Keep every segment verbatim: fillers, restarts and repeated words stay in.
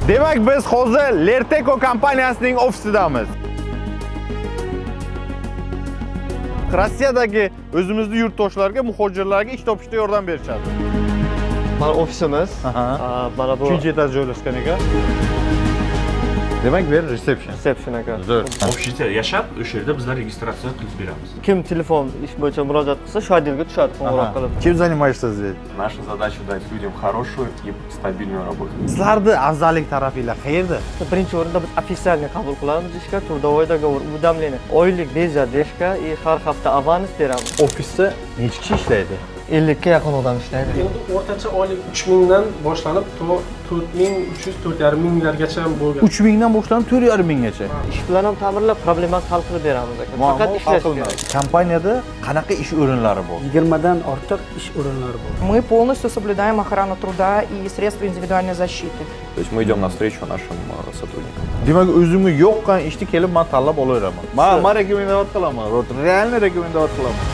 Demak, biz hozir Lerteko kompaniyasining ofisidamiz. Rossiyadagi o'zimizning yurtdoshlarga, muhojirlarga ish topishda yordam berishadi. Mana ofisimiz. Mana bu uchinchi etaj joylashgan ekan. Demak, bu reception. Reception ekan. Zo'r. Ofisda yashab, o'sha yerda bizlar registratsiya qilib beramiz. Kim telefon ish bo'yicha murojaat qilsa, shu oddelga tushadi qo'ng'iroq qilib. Kim занимаешься здесь? Наша задача дать людям хорошую и стабильную работу. Sizlarning afzallik tarafinglar qayerda? Birinchi o'rinda biz официально qabul qilamiz ishga, трудовой договор, уведомление. Oylik beja deshka и har hafta avans beramiz. Ofisda necha kishi ishlaydi? ellikka yaqin odam ishlaydi. Endi o'rtacha oylik uch mingdan boshlanib to'rt ming uch yuz to'rt yarim minglargacha ham bo'lgan. uch mingdan boshlanib to'rt yarim minggacha. Ish bilan ham ta'minlab, problemasini hal qilib beramiz aka. Faqat ishlash kerak. Kompaniyada qanaqa ish o'rinlari bor? yigirmadan ortiq ish o'rinlari bor. Мы полностью соблюдаем охрану труда и средства индивидуальной защиты. То есть мы идем навстречу нашим сотрудникам. Demak, o'zimga yoqqan ishni kelib men tanlab olaveraman. Men men rekomendovat qilaman. Realni rekomendovat qilaman.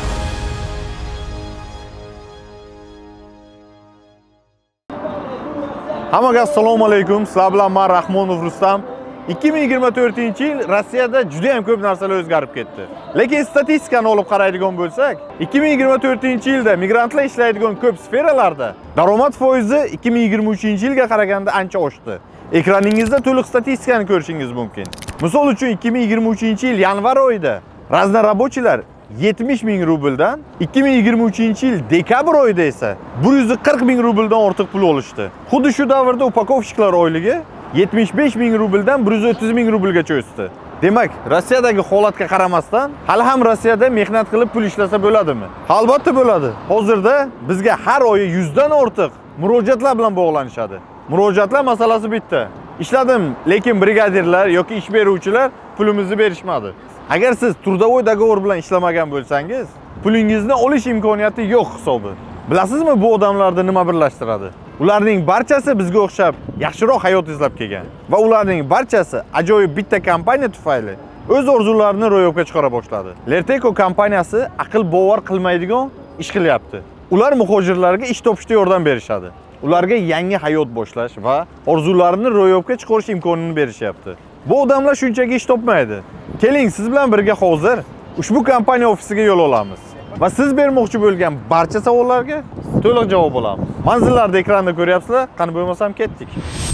Hammaga assalomu alaykum. Sizlar bilan men Rahmonov Rustam. ikki ming yigirma to'rtinchi yil Rossiyada juda ham ko'p narsalar o'zgarib ketdi. Lekin statistikani olib qaraydigan bo'lsak, ikki ming yigirma to'rtinchi yilda migrantlar ishlaydigan ko'p sferalarda daromad foizi ikki ming yigirma uchinchi yilga qaraganda ancha oshdi. Ekraningizda to'liq statistikani ko'rishingiz mumkin. Misol uchun ikki ming yigirma uchinchi yil yanvar oyida raznorobochilar yetmish ming rubldan, ikki ming yigirma uchinchi yil dekabr oyida esa bir yuz qirq ming rubldan ortiq pul olishdi. Xuddi shu davrda upakovщиклар oyligi yetmish besh ming rubldan bir yuz o'ttiz ming rublgacha o'sdi. Demak, Rossiyadagi holatga qaramasdan, hali ham Rossiyada mehnat qilib pul ishlasa bo'ladimi? Albatta bo'ladi. Hozirda bizga har oyi yuzdan ortiq murojaatlar bilan bog'lanishadi. Murojaatlar masalasi bitta. Ishladim, lekin brigadirlar yoki ish beruvchilar pulimizni berishmadi. Agar siz трудовой договор bilan ishlamagan bo'lsangiz, pulingizni olish imkoniyati yo'q hisobi. Bilasizmi, bu odamlarni nima birlashtiradi? Ularning barchasi bizga o'xshab yaxshiroq hayot izlab kelgan va ularning barchasi ajoyib bitta kompaniya tufayli o'z orzularini ro'yobga chiqara boshladi. Lerteko kompaniyasi aql bovar qilmaydigan ish qilyapti. Ular muhojirlarga ish topishda yordam berishadi. Ularga yangi hayot boshlash va orzularini ro'yobga chiqarish imkonini berishyapti. Bu odamlar shunchaki ish topmaydi. Keling, siz bilan birga hozir ushbu kompaniya ofisiga yo'l olamiz va siz bermoqchi bo'lgan barcha savollarga to'liq javob olamiz. Manzillarni ekranda ko'ryapsizlar, qani bo'lmasam ketdik.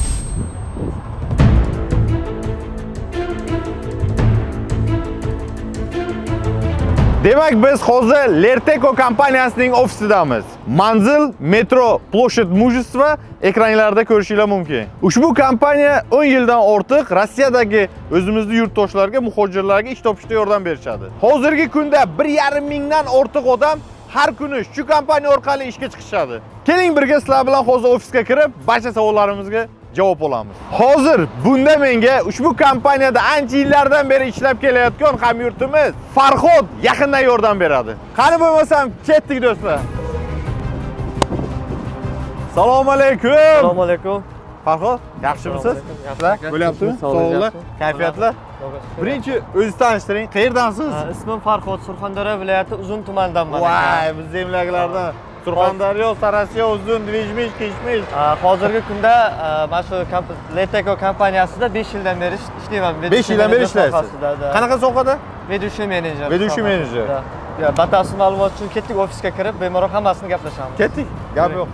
Demak, biz hozir Lerteko kompaniyasining ofisidamiz. Manzil metro Ploshad Mujstva ekranlarda ko'rishingiz mumkin. Ushbu kompaniya o'n yildan ortiq Rossiyadagi o'zimizning yurtdoshlarga, muhojirlarga ish topishda yordam berishadi. Hozirgi kunda bir yarim mingdan ortiq odam har kuni shu kompaniya orqali ishga chiqishadi. Keling birga sizlar bilan hozir ofisga kirib, barcha savollarimizga javob olamiz. Hozir bunda menga ushbu kompaniyada ancha yillardan beri ishlab kelayotgan hamyurtimiz Farhod yaqindan yordam beradi. Qani bo'lmasam ketdik do'stlar. Assalomu alaykum. Assalomu alaykum. Farhod, yaxshimisiz? Sizlar bo'lyaptimi? Sog'liklar, kayfiyatlar? Birinchi o'zingizni tanishtiring. Qayerdansiz? Ismim Farhod, Surxondaryo viloyati Uzun tumanidanman. Voy, biz zemlaklardan. Surxondaryo, Sarasiya, Uzun, Dvijmish, Kishmish. Hozirgi kunda mana shu Lerteko kompaniyasida besh yildan beri ishlayman. besh yildan beri ishlaysiz. Qanaqa sohada? Vedushi menejer. Vedushi menejer. Ya, batafsil ma'lumot uchun ketdik ofisga kirib, bemalol hammasini gaplashamiz. Ketdik. Gap yo'q.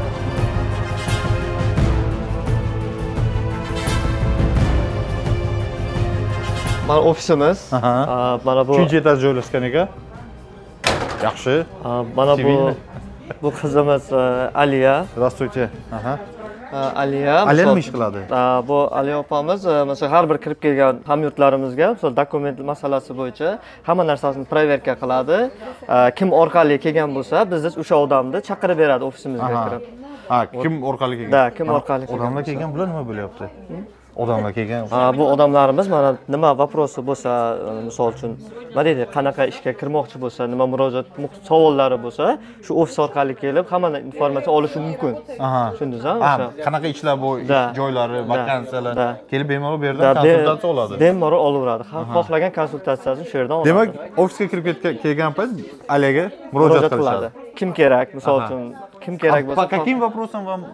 Mana ofisimiz. Mana bu uchinchi etaj joylashgan ekan. Yaxshi. Mana bu bu qizimiz Aliya. Здравствуйте. Aha. Aliya. Aliya nima ish qiladi? Bu Aliya opamiz, masalan, har bir kirib kelgan hamyurtlarimizga, masalan, dokument masalasi bo'yicha hamma narsasini proverka qiladi. Kim orqali kelgan bo'lsa, biz o'sha odamni chaqirib beradi ofisimizga kirib. Ha, kim orqali kelgan? Da, kim orqali kelgan. Odamlar kelgan bular nima bo'lyapti? Odamlar kelgan. Bu odamlarimiz mana nima vопросы bo'lsa, misol uchun, nima deydi, qanaqa ishga kirmoqchi bo'lsa, nima murojaat savollari bo'lsa, shu ofis orqali kelib hamma informatsiya olishi mumkin. Aha. Tushundingizmi? Ha, qanaqa ishlar bu, joylari, vakansiyalar kelib bemalol bu yerdan konsultatsiya oladi. Bemalol olaveradi. Xohlagan konsultatsiyasini shu yerdan oladi. Demak, ofisga kirib kelgan payt Aliyaga murojaat qiladi. Kim kerak, misol uchun, kim kerak bo'lsa. По каким вопросам вам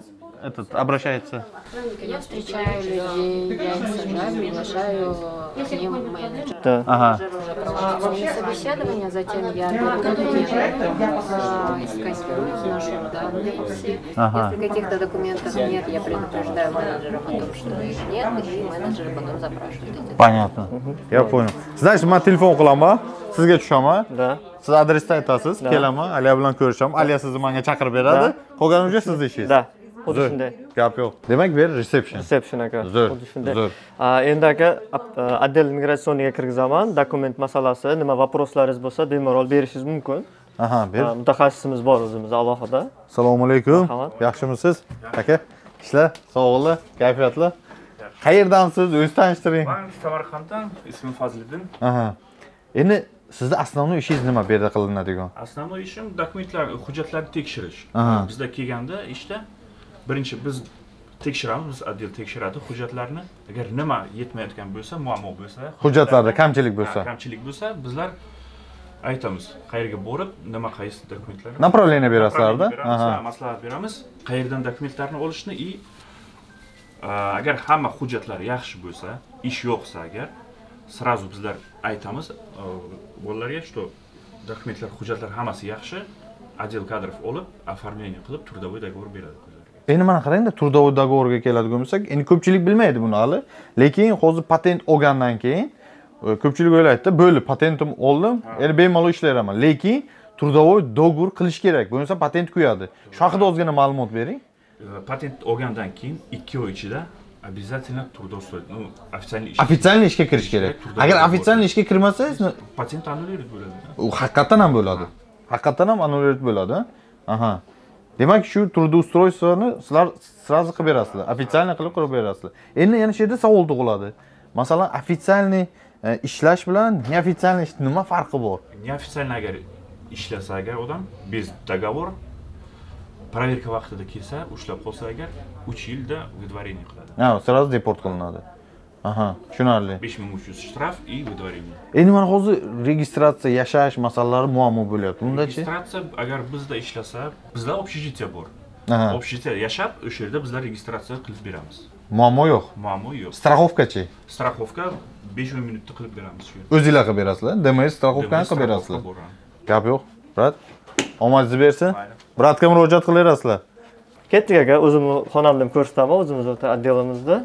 этот обращается? Я встречаю людей, я их сажаю, приглашаю к ним менеджера. Да. Ага. Менеджер уже проводит с ними собеседование, затем я беру документы, э, сканирую, вношу данные все. Ага. Если каких-то документов нет, я предупреждаю менеджеров о том, что их нет, и менеджеры потом запрашивают эти документы. Понятно. Я понял. Значит, men telefon qilaman, sizga tushaman. Да. Siz adresni aytasiz, kelaman, Aliya bilan ko'rishaman. Aliya sizni menga chaqirib beradi. Qolgani уже sizni ishingiz. Да. Xuddi shunday. Gap yo'q. Demak, bu yer reception. Reception aka. Zo'r, Xuddi shunday. zo'r. А, Endi aka отдел migratsioniga kirgizaman. Dokument masalasi, nima vопроslaringiz bo'lsa, bemalol berishingiz mumkin. Aha, ber. А, Mutaxassisimiz bor o'zimiz alohida. Assalomu alaykum. Marhamat. Yaxshimisiz? Aka, ishlar, sog'liqlar, kayfiyatlar. Qayerdansiz? O'zingizni tanishtiring. Ben Samarkand'dan, ismim Fazliddin. Aha. Endi sizni основной ishingiz nima bu yerda qilinadigan? Основной ishim dokumentlar, hujjatlarni tekshirish. Aha. Bizda kelganda ishda birinchi biz tekshiramiz, biz отдел tekshiradi hujjatlarni. Agar nima yetmayotgan bo'lsa, muammo bo'lsa, Hujjatlarda kamchilik bo'lsa, ha, kamchilik bo'lsa, bizlar aytamiz, qayerga borib, nima qaysi dokumentlar. направление berasizlar-da. Aha. Maslahat beramiz, qayerdan dokumentlarni olishni и agar hamma hujjatlar yaxshi bo'lsa, ish yo'qsa agar сразу bizlar aytamiz bolalarga, что dokumentlar, hujjatlar hammasi yaxshi, отдел kadrov olib, оформление qilib, трудовой договор beradi. Endi mana qarangda, трудовой договорga keladigan bo'lsak, endi ko'pchilik bilmaydi buni hali. Lekin hozir patent olgandan keyin ko'pchilik o'ylaydi, bo'ldi, patentim oldim, endi bemalol ishlayman. Lekin трудовой договор qilish kerak. Bo'lmasa patent qo'yadi. Shu haqida ozgina ma'lumot bering. Patent olgandan keyin ikki oy ichida обязательно трудоустрой, ну, официальный ish. Официальный ishga kirish kerak. Agar официальный ishga kirmasangiz, patent annullировать bo'ladi. u haqiqatan ham bo'ladi. Haqiqatan ham annullировать bo'ladi. Aha. Demak, shu трудоустройствоni sizlar сразу qilib berasizlar. Официальный qilib qilib berasizlar. Endi yana shu yerda savol tug'iladi. Masalan, официальный ishlash bilan неофициальный ish nima farqi bor? Неофициальный agar ishlasa agar odam без договор проверка vaqtida kelsa, ushlab qolsa agar uch yilda выдворение qiladi. Ha, сразу deport qilinadi. Aha, tushunarli. besh ming uch yuz shtraf и выдворение. Endi mana hozir registratsiya, yashash masalalari muammo bo'lyapti. Bundachi? Registratsiya agar bizda ishlasa, bizda общежитие bor. Aha. Общежитие yashab, o'sha yerda bizlar registratsiya qilib beramiz. Muammo yo'q. Muammo yo'q. Страховкачи? Страховка besh o'n minutda qilib beramiz shu yerda. O'zingizlar qilib berasizlar. Demak, страховкani qilib berasizlar. Gap yo'q. Brat, omadingiz bersin. Bratga murojaat qilaverasizlar. Ketdik aka, o'zimni xonamdan ko'rsataman, o'zimiz o'ta отделimizda.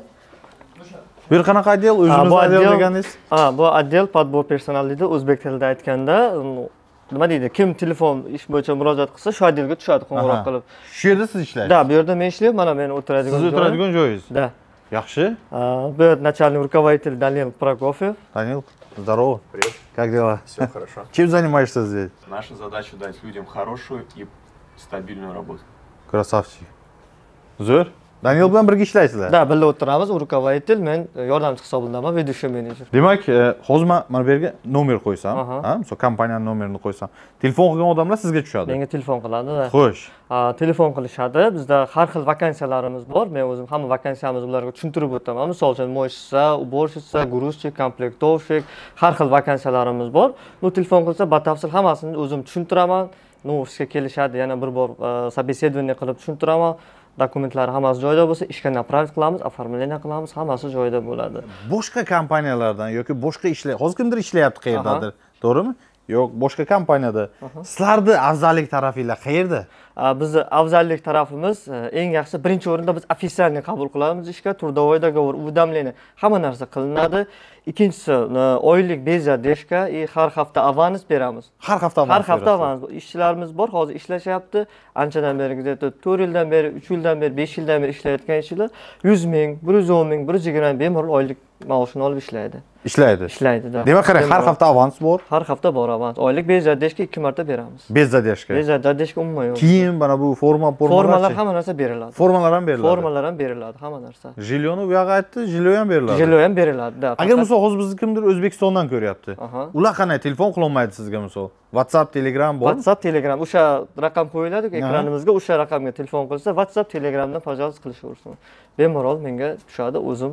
Bu yer qanaqa отдел? O'zingiz отдел deganingiz? Ha, bu отдел подбор personalida o'zbek tilida aytganda, nima deydi? Kim telefon ish bo'yicha murojaat qilsa, shu отделga tushadi qo'ng'iroq qilib. Shu yerda siz ishlaysiz? Da, bu yerda men ishlayman, mana men o'tiradigan joy. Siz o'tiradigan joyingiz? Da. Yaxshi. Bu yerda начальник руководитель Данил Прокофьев. Данил, здорово. Привет. Как дела? Все хорошо. Чем занимаешься здесь? Наша задача дать людям хорошую и стабильную работу. Красавчик. Zo'r. Daniel bilan birga ishlaysizlar? Da, birga o'tiramiz, u rukovodитель, men yordamchi hisoblandaman, ведущий menejer. Demak, hozir men mana bu yerga nomer qo'ysam, ha, misol kompaniyaning nomerini qo'ysam, telefon qilgan odamlar sizga tushadi. Menga telefon qiladi-da. Xo'sh. Telefon qilishadi. Bizda har xil vakansiyalarimiz bor. Men o'zim hamma vakansiyamizni ularga tushuntirib o'taman. Misol uchun, mo'yshitsa, уборщица, грузчик, komplektovщик, har xil vakansiyalarimiz bor. Nu telefon qilsa, batafsil hammasini o'zim tushuntiraman. Nu ishga kelishadi, yana bir bor собеседование qilib tushuntiraman. Dokumentlari hammasi joyida bo'lsa, ishga направить qilamiz, оформление qilamiz, hammasi joyida bo'ladi. Boshqa kompaniyalardan yoki boshqa ishlar, hozir kimdir ishlayapti qayerdadir, to'g'rimi? Yo'q, boshqa kompaniyada. Sizlarning afzallik tarafinglar qayerda? Bizni afzallik tarafimiz eng yaxshi, birinchi o'rinda biz официальный qabul qilamiz ishga, трудовой договор, уведомление, hamma narsa qilinadi. Ikkinchisi, oylik bezadeshka и har hafta avans beramiz. Har hafta avans. Har hafta avans. Ishchilarimiz bor, hozir ishlashyapti. Anchadan beri, to'rt yildan beri, uch yildan beri, besh yildan beri ishlayotgan ishchilar yuz ming, bir yuz o'n ming, bir yuz yigirma ming bemalol oylik maoshini olib ishlaydi. Ishlaydi. Ishlaydi. Demak, qarang, har hafta avans bor. Har hafta bor avans. Oylik bezadeshka ikki marta beramiz. Bezadeshka. Bezadeshka umuman yo'q. Kiyim, mana bu forma, formalar hamma narsa beriladi. Formalar ham beriladi. Formalar ham beriladi, hamma narsa. Jilyoni bu yoqqa aytdi, jilyo ham beriladi. Jilyo ham beriladi, da. Agar misol hozir bizni kimdir O'zbekistondan ko'ryapti. Ular qanday telefon qila olmaydi sizga misol? WhatsApp, Telegram bor? WhatsApp, Telegram, o'sha raqam qo'yiladi-ku ekranimizga, o'sha raqamga telefon qilsa, WhatsApp, Telegramdan пожалуйста qilishaversin. Bemalol menga tushadi, o'zim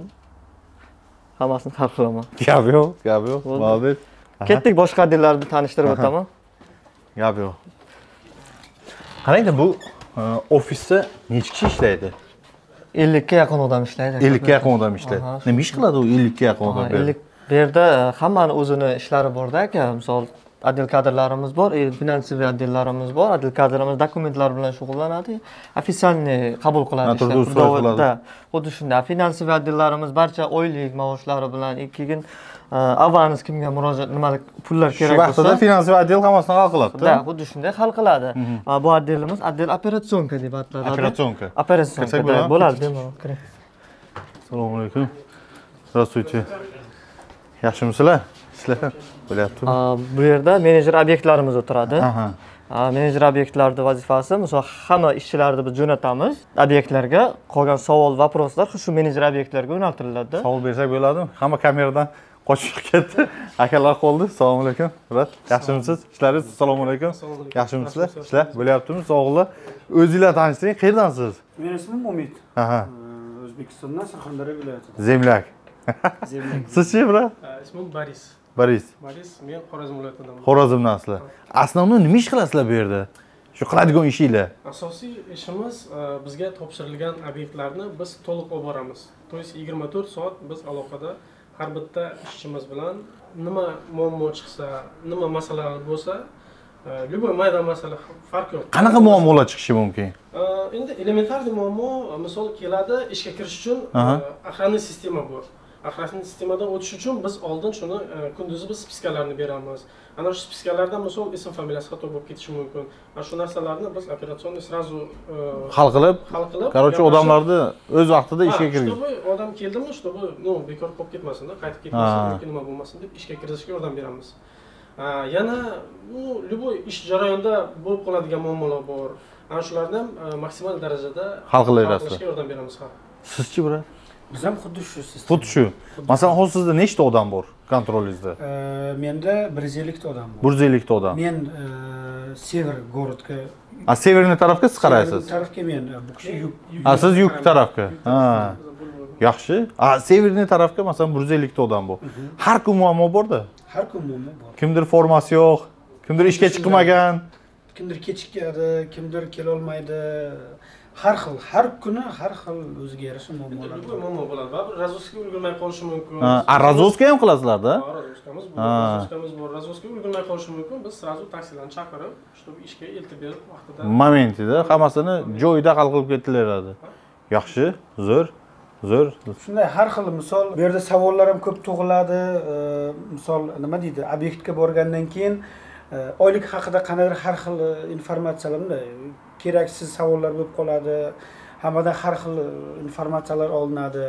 hammasini hal qilaman. Gap yo'q, gap yo'q. Молодец. Ketdik, boshqa adillarni tanishtirib o'taman. Gap yo'q. Qarangda, bu ofisda necha kishi ishlaydi? ellikka yaqin odam ishlaydi. ellikka yaqin odam ishlaydi. Nima ish qiladi u ellikka yaqin odam? ellik bu yerda hammani o'zini ishlari bor-da aka. Misol adil kadrlarimiz bor, finansiy oddellarimiz bor. Adil kadrlarimiz dokumentlar bilan shug'ullanadi. Ofitsialniy qabul qiladi ishlar. Xuddi shunday. Finansiy oddellarimiz barcha oylik maoshlari bilan keyin avans kimga murojaat nima pullar kerak bo'lsa, shu vaqtida finansiy oddel hammasini hal qiladi. Da, xuddi shunday hal qiladi. Bu oddelimiz oddel operasionka deb ataladi. Operasionka. Operasionka bo'ladi, bemalol kiring. Assalomu alaykum. Здравствуйте. Yaxshimisizlar? Sizlar bo'lyapti. Bu yerda menejer obyektlarimiz o'tiradi. Menejer obyektlarning vazifasi, misol hamma ishchilarni biz jo'natamiz obyektlarga, qolgan savol, vaproslar shu menejer obyektlarga yo'naltiriladi. Savol bersak bo'ladimi? Hamma kameradan qochib ketdi. Akalar qoldi. Assalomu alaykum. Rat, yaxshimisiz? Ishlaringiz? Assalomu alaykum. Yaxshimisizlar? Ishlar bo'lyaptimi? Sog'lar. O'zingizlar tanishtiring, qayerdansiz? Men ismim Umid. Aha. O'zbekistondan Surxondaryo viloyatidan. Zemlyak. Sizchi, brat? Ismim Boris. Boris. Boris, men Xorazm viloyatidanman. Xorazmdansizlar. Основной nima ish qilasizlar bu yerda? Shu qiladigan ishinglar. Asosiy ishimiz bizga topshirilgan obyektlarni biz to'liq olib boramiz. То есть yigirma to'rt soat biz aloqada har bitta ishchimiz bilan nima muammo chiqsa, nima masalalar bo'lsa, любой mayda masala farq yo'q. Qanaqa muammolar chiqishi mumkin? Endi elementarniy muammo, misol keladi, ishga kirish uchun охранный sistema bor. Охранный sistemadan o'tish uchun biz oldin shuni kunduzi biz spiskalarni beramiz. Ana shu spiskalardan misol ism familiyasi xato bo'lib ketishi mumkin. Ana shu narsalarni biz operatsionni sразу hal qilib, hal qilib, короче, odamlarni o'z vaqtida ishga kirgiz. Чтобы odam keldimi, чтобы, ну, bekor qolib ketmasin, qaytib ketmasin, yoki nima bo'lmasin deb ishga kirishga yordam beramiz. Yana, ну, любой ish jarayonida bo'lib qoladigan muammolar bor. Ana shularni ham maksimal darajada hal qilasizlar. Qilishga yordam beramiz. Sizchi, brat? Biz ham xuddi shu sistem. Xuddi shu. Masalan, hozir sizda nechta odam bor kontrolingizda? Menda bir yuz ellik ta odam bor. bir yuz ellik ta odam. Men sever gorodga. A severniy tarafga siz qaraysiz? Severniy tarafga men, bu kishi yuk. Ha, siz yuk tarafga. Ha. Yaxshi. A severniy tarafga masalan bir yuz ellik ta odam bor. Har kun muammo bor-da. Har kun muammo bor. Kimdir formasi yo'q, kimdir ishga chiqmagan, kimdir kechikadi, kimdir kela olmaydi. Har xil, har kuni har xil o'ziga yarasha muammolar bor. Muammo bo'ladi. Baribir razvoskaga ulgurmay qolishi mumkin. A razvoska ham qilasizlar-da? Ha, razvoskamiz bor, razvoskamiz bor. Razvoskaga ulgurmay qolishi mumkin. Biz sразу taksilarni chaqirib, чтобы ishga eltib berib vaqtida. Momentida hammasini joyida hal qilib ketilaveradi. Yaxshi, zo'r, zo'r. Shunday har xil, misol bu yerda savollar ham ko'p tug'iladi. Misol nima deydi, obyektga borgandan keyin oylik haqida qanaqadir har xil informatsiyalarni keraksiz savollar bo'lib qoladi. Hammadan har xil informatsiyalar olinadi.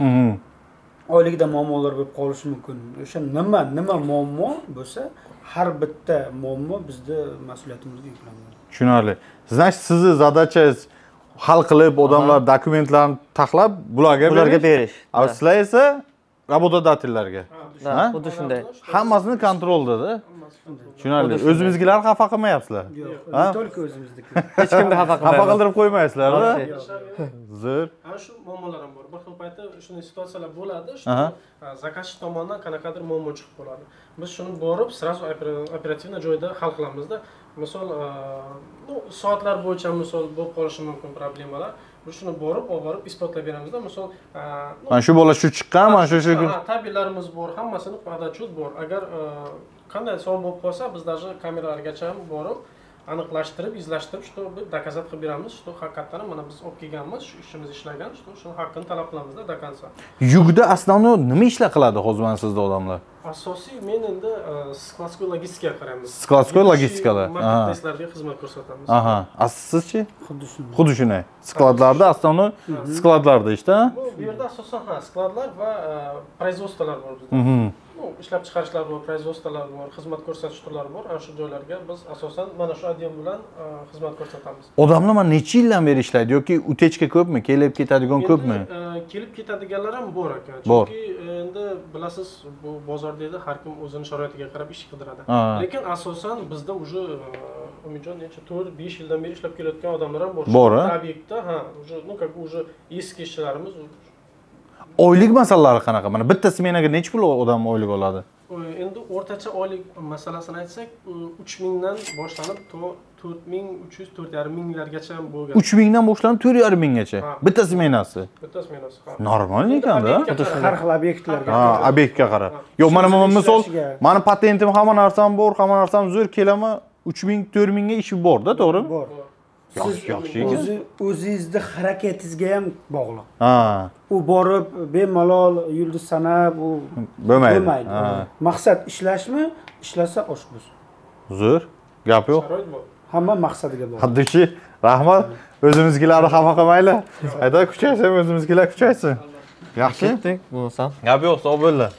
Oylikda muammolar bo'lib qolishi mumkin. O'sha nima, nima muammo bo'lsa, har bitta muammo bizda mas'uliyatimizga yuklanadi. Tushunarli. Значит, sizning zadachangiz hal qilib, odamlar dokumentlarni taxlab, bularga bularga berish. A sizlar esa работодательlarga. Ha, xuddi shunday. Hammasini kontroldada. Tushunarli. O'zimizgilar xafa qilmayapsizlar. Ha? Только o'zimizniki. Hech kimni xafa qilmaymiz. Xafa qildirib qo'ymaysizlar-da. Zo'r. Ana shu muammolar ham bor. Bir xil paytda shunday situatsiyalar bo'ladi, shu zakazchi tomonidan qanaqadir muammo chiqib qoladi. Biz shuni borib, sразу operativno joyda hal qilamizda. Misol, ну, soatlar bo'yicha misol bo'lib qolishi mumkin problemalar. Biz shuni borib, olib borib isbotlab beramizda. Misol, mana shu bola shu chiqqan, mana shu shu tabilarimiz bor, hammasini podachut bor. Agar qanday savol bo'lib qolsa, biz даже kameralargacha ham borib aniqlashtirib, izlashtirib, чтобы доказать qilib beramiz, что haqiqatan mana biz olib kelganmiz, shu ishimiz ishlagan, что shuni haqqini talab qilamizda до конца. Yukda основной nima ishlar qiladi hozir mana sizda odamlar? Asosiy men endi skladskoy logistikaga qaraymiz. Skladskoy logistikada. Marketplace'larga xizmat ko'rsatamiz. Aha. Sizchi? Xuddi shunday. Xuddi shunday. Skladlarda основной skladlarda ishda. Bu yerda asosan ha, skladlar va производствоlar bor bizda. Ну, ishlab chiqarishlar bor, производствоlar bor, xizmat ko'rsatish turlari bor. Ana shu joylarga biz asosan mana shu odam bilan xizmat ko'rsatamiz. Odamlar mana necha yildan beri ishlaydi yoki utechka ko'pmi? Kelib ketadigan ko'pmi? Kelib ketadiganlar ham bor ekan. Bor. Chunki endi bilasiz, bu bozorda edi, har kim o'zining sharoitiga qarab ish qidiradi. Lekin asosan bizda уже Umidjon necha to'rt besh yildan beri ishlab kelayotgan odamlar ham bor. Bor, obyektda, ha, уже, ну, как бы уже eski ishchilarimiz. Oylik masalalari qanaqa? Mana bitta smenaga necha pul odam oylik oladi? endi o'rtacha oylik masalasini aytsak, uch mingdan boshlanib to to'rt ming uch yuz to'rt yarim minglargacha bo'lgan. uch mingdan boshlanib to'rt yarim minggacha. Bitta smenasi. Bitta smenasi. Ha. Normal ekan-da. Har xil obyektlarga. Ha, obyektga qarab. Yo'q, mana men misol, meni patentim hamma narsam bor, hamma narsam zo'r kelaman, uch ming to'rt mingga ishi bor-da, to'g'rimi? Bor. Yaxshi, yaxshi ekan. O'zi o'zingizning harakatingizga ham bog'liq. Ha. U borib bemalol yulduz sanab, u bo'lmaydi. Bo'lmaydi. Maqsad ishlashmi? Ishlasa osh bo'lsin. Zo'r. Gap yo'q. Hamma maqsadiga bog'liq. Haddishi, rahmat. O'zimizgilarni xafa qilmaylar. Ayta kuchaysin, o'zimizgilar kuchaysin. Yaxshi. Ketdik bo'lsam. Gap yo'q, sog' bo'linglar.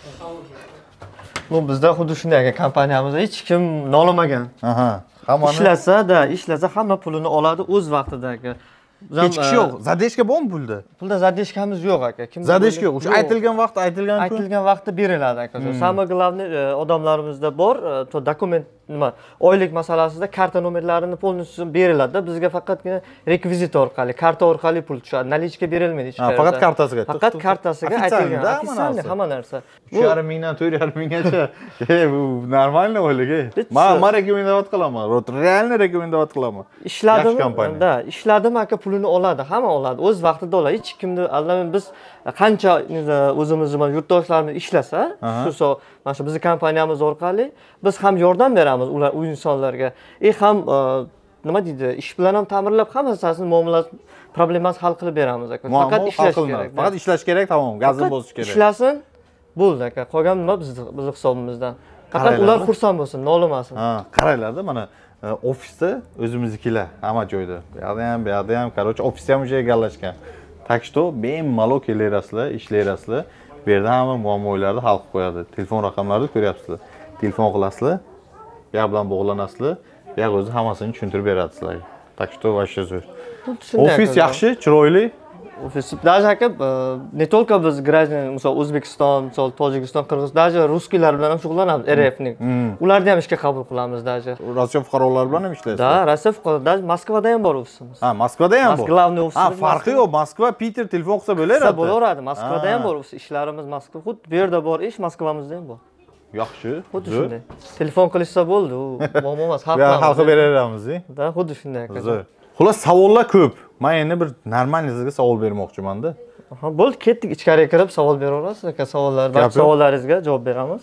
Bu bizda xuddi shunday kompaniyamizda hech kim nolamagan. Aha. Hammani Ishlasa-da, ishlasa hamma pulini oladi o'z vaqtidagi. hech kishi yo'q. Zadeshka bormi pulda? Pulda zadeshkamiz yo'q aka. Kimda Zadeshka yo'q. O'sha aytilgan vaqt, aytilgan kun. aytilgan vaqtda beriladi aka. Самое главное odamlarimizda bor, to dokument nima, oylik masalasida karta nomerlarini polностью beriladi. Bizga faqatgina rekvizit orqali, karta orqali pul tushadi. Nalichka berilmaydi hech Ha, qayerda. faqat kartasiga. Faqat kartasiga aytilgan. Ofitsialda Ofitsialniy hamma narsa. uch yarim mingdan to'rt yarim minggacha. Ey, bu normalniy oylik. Men men rekomendovat qilaman. Realni rekomendovat qilaman. Ishladimi? Da, ishladimi aka pulini oladi, hamma oladi. O'z vaqtida oladi. Hech kimni aldamay biz qancha o'zimiz bilan yurtdoshlarimiz ishlasa, shu mana shu bizning kompaniyamiz orqali biz ham yordam beramiz ular u insonlarga. E ham nima deydi, ish bilan ham ta'mirlab hammasini muomala problemasini hal qilib beramiz aka. Faqat ishlash kerak. Faqat ishlash kerak, tamom. Gazini bosish kerak. Ishlasin, bo'ldi aka. Qolgan nima bizni bizni hisobimizdan. Faqat ular xursand bo'lsin, nolamasin. Ha, qaranglar-da, mana ofisda o'zimiznikilar hamma joyda. Bu yerda ham, bu yerda ham, короче, ofisda ham o'sha egallashgan. Так что bemalol kelarasizlar, ishlayasizlar. Bu yerda hamma muammolarni hal qilib qo'yadi. Telefon raqamlarini ko'ryapsizlar. Telefon qilasizlar, bu yer bilan bog'lanasizlar, bu yer o'zi hammasini tushuntirib beradi sizlarga. Так что вообще zo'r. Ofis yaxshi, chiroyli. Ofis даже aka не только biz граждан, misol O'zbekiston, misol Tojikiston, Qirg'iz, даже russkiylar bilan ham shug'ullanamiz, R F ning. Ularni ham ishga qabul qilamiz даже. Rossiya fuqarolari bilan ham ishlaysiz? Da, Rossiya fuqarolari, даже Moskvada ham bor ofisimiz. Ha, Moskvada ham bor. Glавный ofis. Ha, farqi yo'q. Moskva, Peter telefon qilsa bo'laveradi. Bo'laveradi. Moskvada ham bor ofis, ishlarimiz Moskva. Xuddi bu yerda bor ish, Moskvamizda ham bor. Yaxshi. Xuddi shunday. Telefon qilishsa bo'ldi, u muammo emas, hal qilamiz. Hal qilib beramiz. Da, xuddi shunday aka. Zo'r. Xullas, savollar ko'p. Men endi bir normalniy sizga savol bermoqchiman-da. Aha, bo'ldi, ketdik, ichkariga kirib savol beraverasiz aka, savollar, barcha savollaringizga javob beramiz.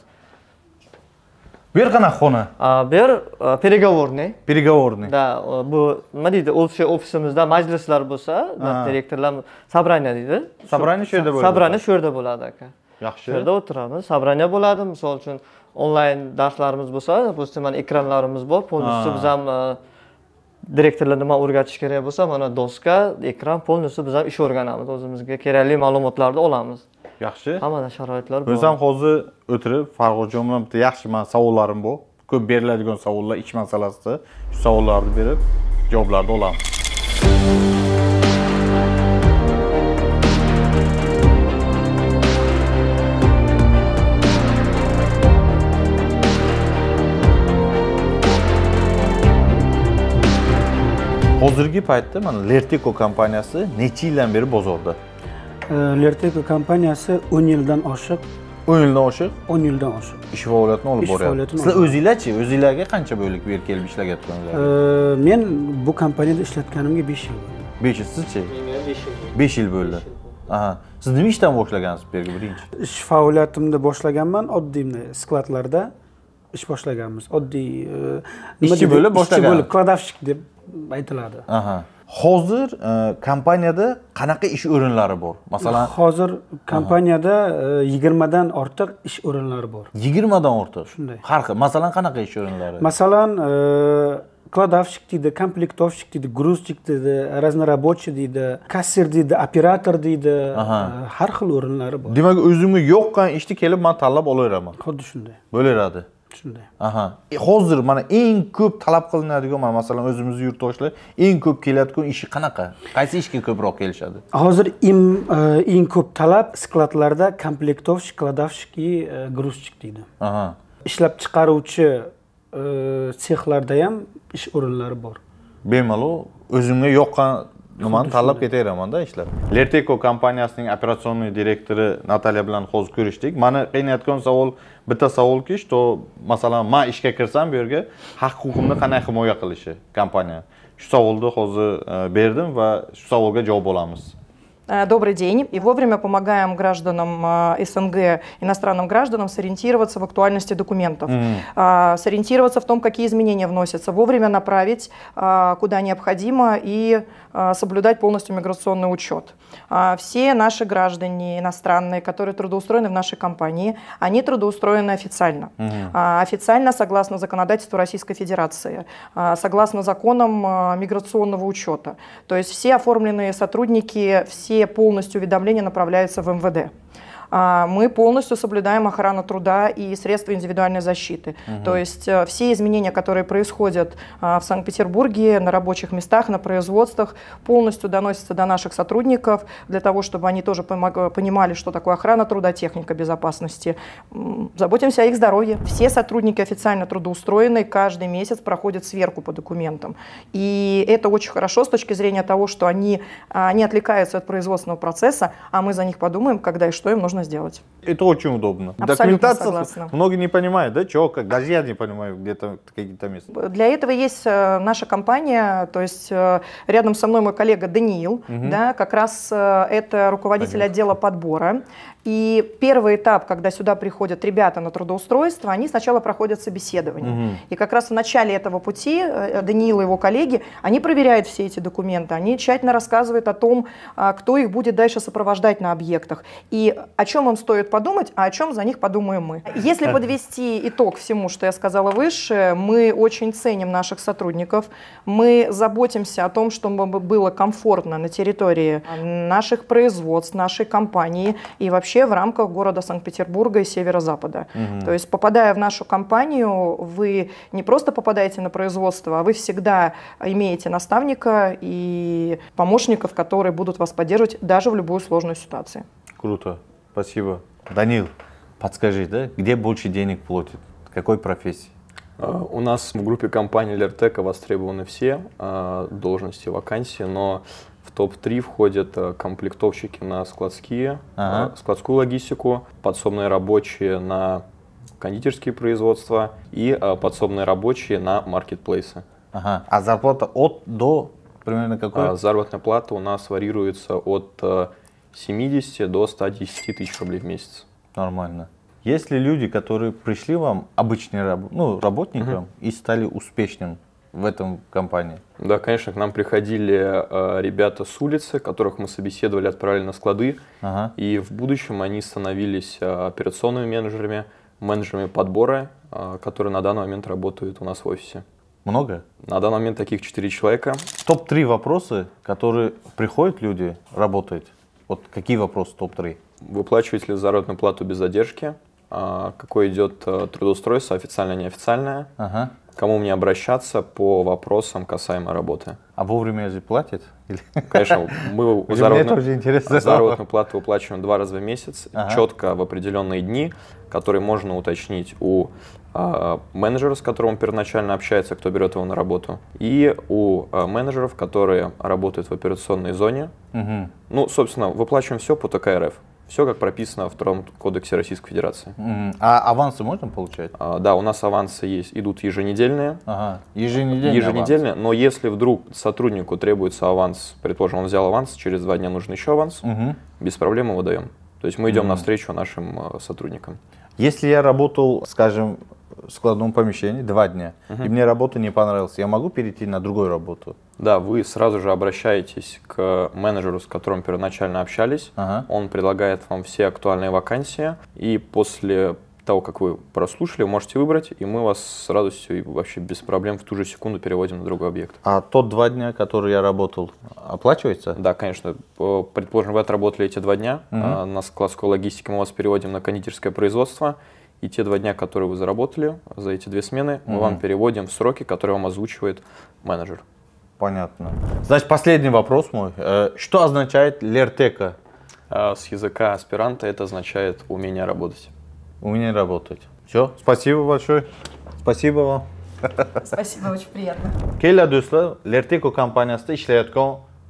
Bu yer qanaqa xona? Bu yer переговорный. Переговорный. Da, bu nima deydi, o'sha ofisimizda majlislar bo'lsa, direktorlar sabraniya deydi. Sabraniya shu yerda bo'ladi. Sabraniya shu yerda bo'ladi aka. Yaxshi. Shu yerda o'tiramiz, sabraniya bo'ladi. Misol uchun onlayn darslarimiz bo'lsa, bo'lsa mana ekranlarimiz bor, polностью biz ham direktorlar nima o'rgatish kerak bo'lsa, mana doska, ekran polностью biz ham ish o'rganamiz, o'zimizga kerakli ma'lumotlarni olamiz. Yaxshi. Hamma sharoitlar bor. O'zim hozir o'tirib Farg'ojon bilan bitta yaxshi men savollarim bor. Ko'p beriladigan savollar ish masalasida, shu savollarni berib javoblarni olamiz. Hozirgi paytda mana Lertiko kompaniyasi necha yildan beri bozorda? Lertiko kompaniyasi o'n yildan oshiq. o'n yildan oshiq? o'n yildan oshiq. Ish faoliyatini olib boryapti. Sizlar o'zingizlarchi, o'zingizlarga qancha bo'lik berib kelib ishlayotgansizlar? Men bu kompaniyada ishlatganimga besh yil. besh yil, sizchi? besh yil bo'ldi. Aha. Siz nima ishdan boshlagansiz bergi birinchi? Ish faoliyatimni boshlaganman, oddiy skladlarda ish boshlaganmiz. Oddiy nima ishchi bo'lib boshlagan. Ishchi bo'lib, kladovщик deb aytiladi. Aha. Hozir kompaniyada qanaqa ish o'rinlari bor? Masalan, hozir kompaniyada yigirma dan ortiq ish o'rinlari bor. yigirma dan ortiq. Shunday. Har xil. Masalan, qanaqa ish o'rinlari? Masalan, kladovщик deydi, komplektovщик deydi, грузчик deydi, разнорабочий deydi, kassir deydi, operator deydi. Har xil o'rinlari bor. Demak, o'zimga yoqqan ishni kelib men tanlab olaveraman. Xuddi shunday. Bo'laveradi. Shunday. Aha. E, hozir mana eng ko'p talab qilinadigan, mana masalan o'zimizning yurtdoshlar eng ko'p keladigan ishi qanaqa? Qaysi ishga ko'proq kelishadi? Hozir eng ko'p talab skladlarda komplektovщик, kladovщик и грузчик deydi. Aha. Ishlab chiqaruvchi sexlarda ham ish o'rinlari bor. Bemalol o'zimga yoqqan nimani tanlab ketaveramanda ishlab. Lerteko kompaniyasining operatsionniy direktori Natalya bilan hozir ko'rishdik. Mani qiynayotgan savol bitta savolki, что masalan, men ishga kirsam bu yerga haq-huquqimni qanday himoya qilishi kompaniya. Shu savolni hozir berdim va shu savolga javob olamiz. Добрый день. И вовремя помогаем гражданам СНГ, иностранным гражданам сориентироваться в актуальности документов, mm-hmm. сориентироваться в том, какие изменения вносятся, вовремя направить куда необходимо и соблюдать полностью миграционный учет. Все наши граждане иностранные, которые трудоустроены в нашей компании, они трудоустроены официально. Mm-hmm. Официально согласно законодательству Российской Федерации, согласно законам миграционного учета. То есть все оформленные сотрудники, все полностью уведомления направляются в эм вэ дэ. Мы полностью соблюдаем охрану труда и средства индивидуальной защиты. Угу. То есть все изменения, которые происходят в Санкт-Петербурге, на рабочих местах, на производствах, полностью доносятся до наших сотрудников, для того, чтобы они тоже понимали, что такое охрана труда, техника безопасности. Заботимся о их здоровье. Все сотрудники официально трудоустроены, каждый месяц проходят сверку по документам. И это очень хорошо с точки зрения того, что они не отвлекаются от производственного процесса, а мы за них подумаем, когда и что им нужно сделать. Это очень удобно. Абсолютно согласна. Многие не понимают, да, чего, как, даже я не понимаю, где-то какие-то места. Для этого есть наша компания, то есть рядом со мной мой коллега Даниил, угу. да, как раз это руководитель Понятно. Отдела подбора. И первый этап, когда сюда приходят ребята на трудоустройство, они сначала проходят собеседование. Угу. И как раз в начале этого пути Даниил и его коллеги, они проверяют все эти документы, они тщательно рассказывают о том, кто их будет дальше сопровождать на объектах. И о чем им стоит подумать, а о чем за них подумаем мы. Если подвести итог всему, что я сказала выше, мы очень ценим наших сотрудников, мы заботимся о том, чтобы было комфортно на территории наших производств, нашей компании и вообще в рамках города Санкт-Петербурга и Северо-Запада. Угу. То есть, попадая в нашу компанию, вы не просто попадаете на производство, а вы всегда имеете наставника и помощников, которые будут вас поддерживать даже в любую сложную ситуацию. Круто, спасибо. Данил, подскажи, да, где больше денег платят? Какой профессии? У нас в группе компании Лертека востребованы все должности, вакансии, но в топ три входят комплектовщики на складские, ага. складскую логистику, подсобные рабочие на кондитерские производства и подсобные рабочие на маркетплейсы. Ага. А зарплата от до примерно какой? А заработная плата у нас варьируется от семидесяти до ста десяти тысяч рублей в месяц. Нормально. Есть ли люди, которые пришли вам обычным ну, работникам угу. и стали успешным в этом компании? Да, конечно, к нам приходили э, ребята с улицы, которых мы собеседовали, отправили на склады, ага. и в будущем они становились э, операционными менеджерами, менеджерами подбора, э, которые на данный момент работают у нас в офисе. Много? На данный момент таких четыре человека. топ три вопросы, которые приходят люди работать. Вот какие вопросы топ три? Выплачиваете ли заработную плату без задержки? А, какое идет а, трудоустройство, официальное, неофициальное? Ага. Кому мне обращаться по вопросам касаемо работы? А вовремя же платят? Конечно, мы заработную, заработную плату выплачиваем два раза в месяц, ага. четко в определенные дни, которые можно уточнить у а, менеджера, с которым он первоначально общается, кто берет его на работу, и у а, менеджеров, которые работают в операционной зоне. Угу. Ну, собственно, выплачиваем все по тэ ка эр эф. Все как прописано во втором кодексе Российской Федерации. Mm-hmm. А авансы можно получать? А, да, у нас авансы есть, идут еженедельные. Ага. Еженедельные, еженедельные, но если вдруг сотруднику требуется аванс, предположим, он взял аванс, через два дня нужен еще аванс, mm-hmm. без проблем его даем. То есть мы идем mm-hmm. навстречу нашим uh, сотрудникам. Если я работал, скажем, в складном помещении два дня, uh-huh. и мне работа не понравилась, я могу перейти на другую работу? Да, вы сразу же обращаетесь к менеджеру, с которым первоначально общались. Uh-huh. Он предлагает вам все актуальные вакансии, и после того, как вы прослушали, вы можете выбрать, и мы вас с радостью и вообще без проблем в ту же секунду переводим на другой объект. А тот два дня, который я работал, оплачивается? Да, конечно. Предположим, вы отработали эти два дня, uh-huh. на складской логистике мы вас переводим на кондитерское производство. И те два дня, которые вы заработали за эти две смены, мы угу. вам переводим в сроки, которые вам озвучивает менеджер. Понятно. Значит, последний вопрос мой. Что означает Лертека? С языка аспиранта это означает умение работать. Умение работать. Все, спасибо большое. Спасибо вам. Спасибо, очень приятно. Kellar do'stlar, Lerteko kompaniyasida ishlayotgan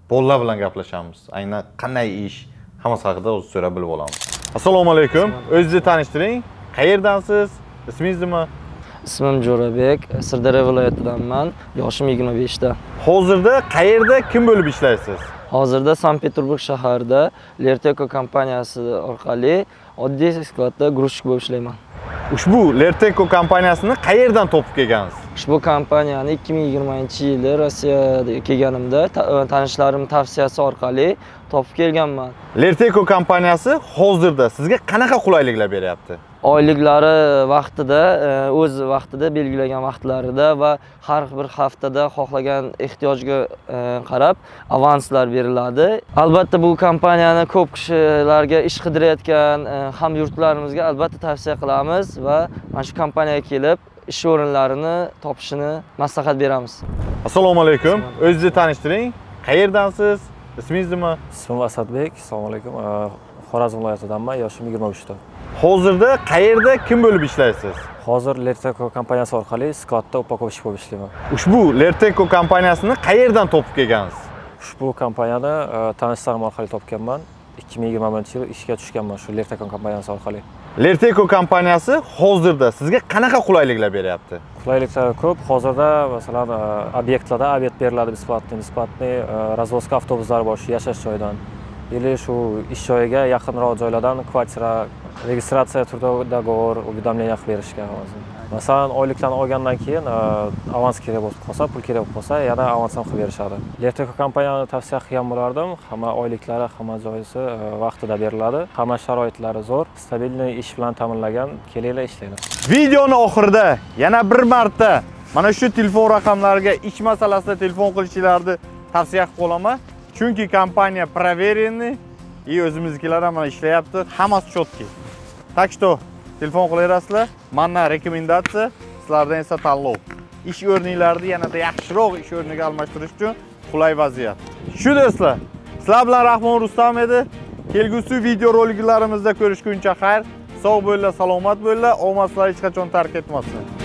bolalar bilan gaplashamiz. Aynan qanday ish, hammasi haqida o'zi so'rab bilib olamiz. Assalomu alaykum. O'zingizni tanishtiring. Qayerdansiz? Ismingiz nima? Ismim Jo'rabek, Sirdaryo viloyatidanman. Yoshim yigirma besh ta. Hozirda qayerda kim bo'lib ishlaysiz? Hozirda Sankt-Peterburg shahrida Lerteko kompaniyasi orqali oddiy skladda grushchik bo'lib ishlayman. Ushbu Lerteko kompaniyasini qayerdan topib kelgansiz? Ushbu kompaniyani ikki ming yigirmanchi yili Rossiyaga kelganimda tanishlarim tavsiyasi orqali topib kelganman. Lerteko kompaniyasi hozirda sizga qanaqa qulayliklar beryapti? Oyliklari vaqtida, o'z vaqtida belgilagan vaqtlarida va har bir haftada xohlagan ehtiyojga qarab avanslar beriladi. Albatta bu kompaniyani ko'p kishilarga ish qidirayotgan hamyurtlarimizga albatta tavsiya qilamiz va mana shu kompaniyaga kelib ish o'rinlarini topishini maslahat beramiz. Assalomu alaykum. O'zingizni tanishtiring. Qayerdansiz? Ismingiz nima? Ismim Asadbek. Assalomu alaykum. Xorazm viloyatidanman. Yoshim yigirma uch ta. Hozirda qayerda kim bo'lib ishlaysiz? Hozir Lerteko kompaniyasi orqali skladda upakovщик bo'lib ishlayman. Ushbu Lerteko kompaniyasini qayerdan topib kelgansiz? Ushbu kompaniyani tanishlarim orqali topganman. ikki ming yigirmanchi yil ishga tushganman shu Lerteko kompaniyasi orqali. Lerteko kompaniyasi hozirda sizga qanaqa qulayliklar beryapti? Qulayliklar ko'p. Hozirda masalan obyektlarda obyekt beriladi besplatniy, besplatniy razvozka avtobuslari bor shu yashash joyidan. Или shu ish joyiga yaqinroq joylardan kvartira, registratsiya turida dogovor, уведомление qilib berishgan hozir. Masalan, oyliklarni olgandan keyin avans kerak bo'lib qolsa, pul kerak bo'lib qolsa, yana avans ham qilib berishadi. Lerteko kompaniyani tavsiya qilgan bo'lardim. Hamma oyliklari, hamma joyisi vaqtida beriladi. Hamma sharoitlari zo'r, stabilniy ish bilan ta'minlagan, kelinglar ishlaymiz. Videoni oxirida yana bir marta mana shu telefon raqamlariga ish masalasida telefon qilishinglarni tavsiya qilib qolaman. Chunki kompaniya проверенный и o'zimiznikilar ham mana ishlayapti. Hammasi cho'tki. Так что telefon qilaverasizlar. Mana rekomendatsiya, sizlardan esa tanlov. Ish o'rninglarni yanada yaxshiroq ish o'rniga almashtirish uchun qulay vaziyat. Shu do'stlar, sizlar bilan Rahmon Rustam edi. Kelgusi video roliklarimizda ko'rishguncha xayr, sog' bo'linglar, salomat bo'linglar, omadlar hech qachon tark etmasin.